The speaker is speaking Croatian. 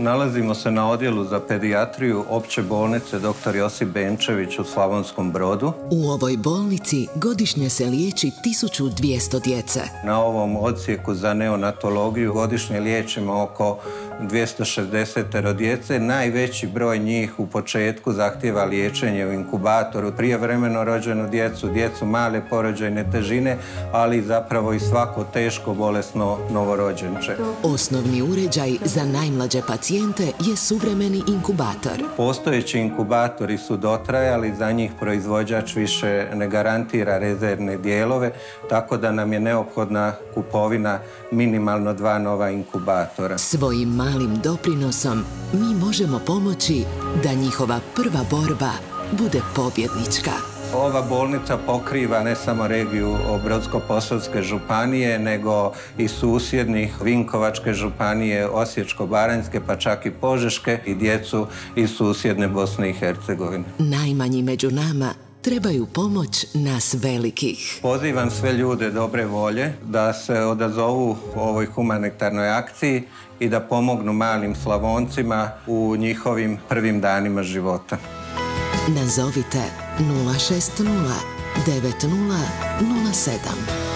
Nalazimo se na odjelu za pedijatriju Opće bolnice dr. Josip Benčević u Slavonskom Brodu. U ovoj bolnici godišnje se liječi 1200 djece. Na ovom odsjeku za neonatologiju godišnje liječimo oko 260 djece. Najveći broj njih u početku zahtijeva liječenje u inkubatoru, prijevremeno rođenu djecu male porođajne težine, ali zapravo i svako teško bolesno novorođenče. Osnovni uređaj za najmlađe pacijente je suvremeni inkubator. Postojeći inkubatori su dotrajali, za njih proizvođač više ne garantira rezervne dijelove, tako da nam je neophodna kupovina minimalno 2 nova inkubatora. Svojim malim doprinosom mi možemo pomoći da njihova prva borba bude pobjednička. Ova bolnica pokriva ne samo regiju Brodsko-posavske županije, nego i susjednih Vinkovačke županije, Osječko-baranjske, pa čak i Požeške i djecu iz susjedne Bosne i Hercegovine. Najmanji među nama trebaju pomoć nas velikih. Pozivam sve ljude dobre volje da se odazovu ovoj humanitarnoj akciji i da pomognu malim Slavoncima u njihovim prvim danima života. Nazovite 060 90 07.